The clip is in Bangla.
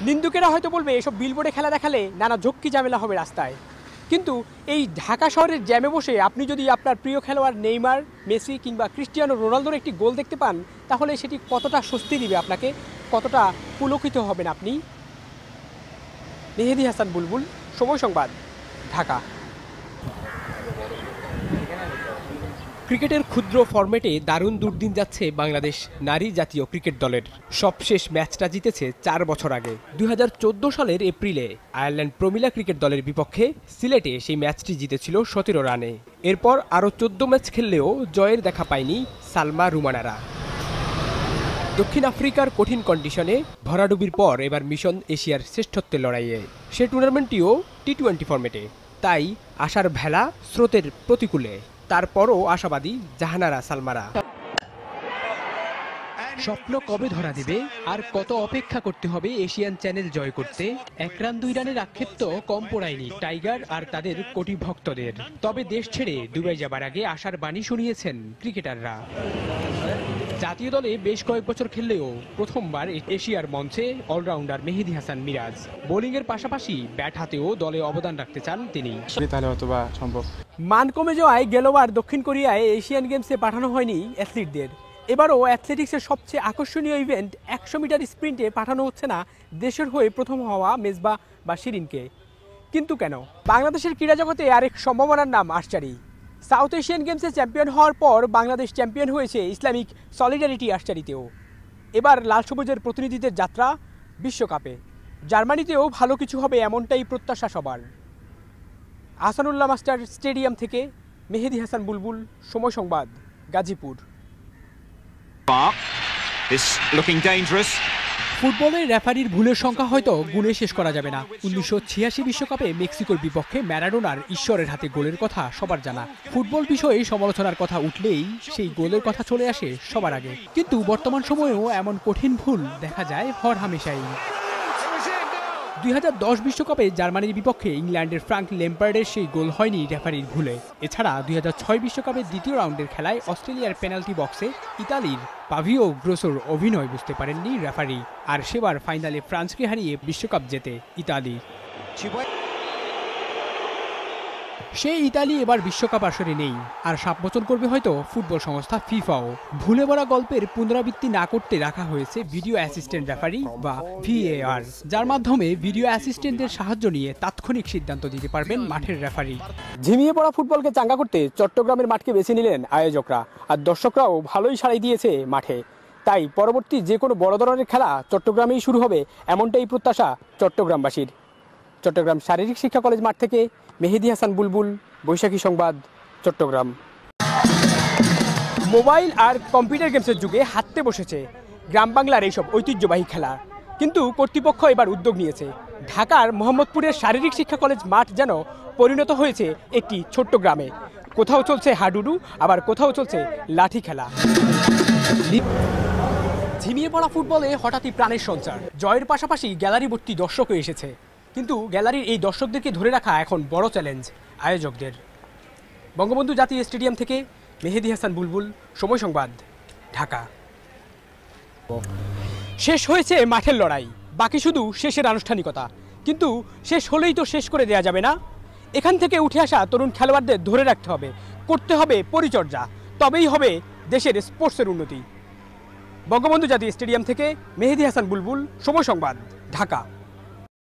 নিন্দুকেরা হয়তো বলবে এসব বিলবোর্ডে খেলা দেখালে নানা ঝক্কি ঝামেলা হবে রাস্তায়, কিন্তু এই ঢাকা শহরের জ্যামে বসে আপনি যদি আপনার প্রিয় খেলোয়াড় নেইমার, মেসি কিংবা ক্রিস্টিয়ানো রোনালদোর একটি গোল দেখতে পান, তাহলে সেটি কতটা স্বস্তি দিবে আপনাকে, কতটা পুলকিত হবেন আপনি। মেহেদী হাসান বুলবুল, সময় সংবাদ, ঢাকা। ক্রিকেটের ক্ষুদ্র ফরম্যাটে দারুণ দুর্দিন যাচ্ছে বাংলাদেশ নারী জাতীয় ক্রিকেট দলের। সবশেষ ম্যাচটা জিতেছে 4 বছর আগে 2014 সালের এপ্রিলে আয়ারল্যান্ড প্রমিলা ক্রিকেট দলের বিপক্ষে সিলেটে সেই ম্যাচটি জিতেছিল 17 রানে। এরপর আরও 14 ম্যাচ খেললেও জয়ের দেখা পায়নি সালমা রুমানারা। দক্ষিণ আফ্রিকার কঠিন কন্ডিশনে ভরাডুবির পর এবার মিশন এশিয়ার শ্রেষ্ঠত্বের লড়াইয়ে, সে টুর্নামেন্টটিও টি20 ফরম্যাটে। তাই আশার ভেলা স্রোতের প্রতিকূলে, তারপরও আশাবাদী জাহানারা সালমারা। স্বপ্ন কবে ধরা দেবে, আর কত অপেক্ষা করতে হবে এশিয়ান চ্যানেল জয় করতে? 1 রান 2 রানের আক্ষেপ তো কম পড়ায়নি টাইগার আর তাদের কোটি ভক্তদের। তবে দেশ ছেড়ে দুবাই যাবার আগে আশার বাণী শুনিয়েছেন ক্রিকেটাররা। জাতীয় দলে বেশ কয়েক বছর খেললেও প্রথমবার এশিয়ার মঞ্চে অলরাউন্ডার মেহেদী হাসান মিরাজ। বোলিংয়ের পাশাপাশি ব্যাট হাতেও দলে অবদান রাখতে চান তিনি। তাহলে হয়তোবা সম্ভব। মান কমে যাওয়ায় গেলবার দক্ষিণ কোরিয়ায় এশিয়ান গেমসে পাঠানো হয়নি অ্যাথলিটদের। এবারও অ্যাথলেটিক্সের সবচেয়ে আকর্ষণীয় ইভেন্ট 100 মিটার স্প্রিন্টে পাঠানো হচ্ছে না দেশের হয়ে প্রথম হওয়া মেজবা বা শিরিনকে। কিন্তু কেন? বাংলাদেশের ক্রীড়া জগতে আরেক সম্ভাবনার নাম আর্চারি। সাউথ এশিয়ান গেমসে চ্যাম্পিয়ন হওয়ার পর বাংলাদেশ চ্যাম্পিয়ন হয়েছে ইসলামিক সলিডারিটি আর্চারিতেও। এবার লাল সবুজের প্রতিনিধিদের যাত্রা বিশ্বকাপে। জার্মানিতেও ভালো কিছু হবে এমনটাই প্রত্যাশা সবার। আহসানুল্লাহ মাস্টার স্টেডিয়াম থেকে মেহেদী হাসান বুলবুল, সময় সংবাদ, গাজীপুর। ফুটবলের রেফারির ভুলের সংখ্যা হয়তো গুণে শেষ করা যাবে না। 1986 বিশ্বকাপে মেক্সিকোর বিপক্ষে ম্যারাডোনার ঈশ্বরের হাতে গোলের কথা সবার জানা। ফুটবল বিষয়ে সমালোচনার কথা উঠলেই সেই গোলের কথা চলে আসে সবার আগে। কিন্তু বর্তমান সময়েও এমন কঠিন ভুল দেখা যায় হরহামেশাই। 2010 বিশ্বকাপে জার্মানির বিপক্ষে ইংল্যান্ডের ফ্রাঙ্ক ল্যাম্পার্ডের সেই গোল হয়নি রেফারির ভুলে। এছাড়া 2006 বিশ্বকাপের দ্বিতীয় রাউন্ডের খেলায় অস্ট্রেলিয়ার পেনাল্টি বক্সে ইতালির পাভিও গ্রোসোর অভিনয় বুঝতে পারেননি রেফারি। আর সেবার ফাইনালে ফ্রান্সকে হারিয়ে বিশ্বকাপ জেতে ইতালি। সেই ইতালি এবার বিশ্বকাপ আসরে নেই, আর 7 বছর করবে হয়তো ফুটবল সংস্থা ফিফাও। ভুলে ভরা গল্পের পুনরাবৃত্তি না করতে রাখা হয়েছে ভিডিও অ্যাসিস্ট্যান্ট রেফারি বা VAR, যার মাধ্যমে ভিডিও অ্যাসিস্ট্যান্টের সাহায্য নিয়ে তাৎক্ষণিক সিদ্ধান্ত দিতে পারবেন মাঠের রেফারি। ঝিমিয়ে পড়া ফুটবলকে চাঙ্গা করতে চট্টগ্রামের মাঠকে বেছে নিলেন আয়োজকরা, আর দর্শকরাও ভালোই সাড়াই দিয়েছে মাঠে। তাই পরবর্তী যে কোনো বড় ধরনের খেলা চট্টগ্রামেই শুরু হবে এমনটাই প্রত্যাশা চট্টগ্রামবাসীর। চট্টগ্রাম শারীরিক শিক্ষা কলেজ মাঠ থেকে মেহেদী হাসান বুলবুল, বৈশাখী সংবাদ, চট্টগ্রাম। মোবাইল আর কম্পিউটার গেমসের যুগে হাততে বসেছে গ্রাম বাংলার এইসব ঐতিহ্যবাহী খেলা। কিন্তু কর্তৃপক্ষ এবার উদ্যোগ নিয়েছে। ঢাকার মোহাম্মদপুরের শারীরিক শিক্ষা কলেজ মাঠ যেন পরিণত হয়েছে একটি ছোট্ট গ্রামে। কোথাও চলছে হাডুডু, আবার কোথাও চলছে লাঠি খেলা। ঝিমিয়ে পড়া ফুটবলে হঠাৎই প্রাণের সঞ্চার। জয়ের পাশাপাশি গ্যালারি ভর্তি দর্শকও এসেছে। কিন্তু গ্যালারির এই দর্শকদেরকে ধরে রাখা এখন বড় চ্যালেঞ্জ আয়োজকদের। বঙ্গবন্ধু জাতীয় স্টেডিয়াম থেকে মেহেদী হাসান বুলবুল, সময় সংবাদ, ঢাকা। শেষ হয়েছে মাঠের লড়াই, বাকি শুধু শেষের আনুষ্ঠানিকতা। কিন্তু শেষ হলেই তো শেষ করে দেয়া যাবে না। এখান থেকে উঠে আসা তরুণ খেলোয়াড়দের ধরে রাখতে হবে, করতে হবে পরিচর্যা, তবেই হবে দেশের স্পোর্টসের উন্নতি। বঙ্গবন্ধু জাতীয় স্টেডিয়াম থেকে মেহেদী হাসান বুলবুল, সময় সংবাদ, ঢাকা।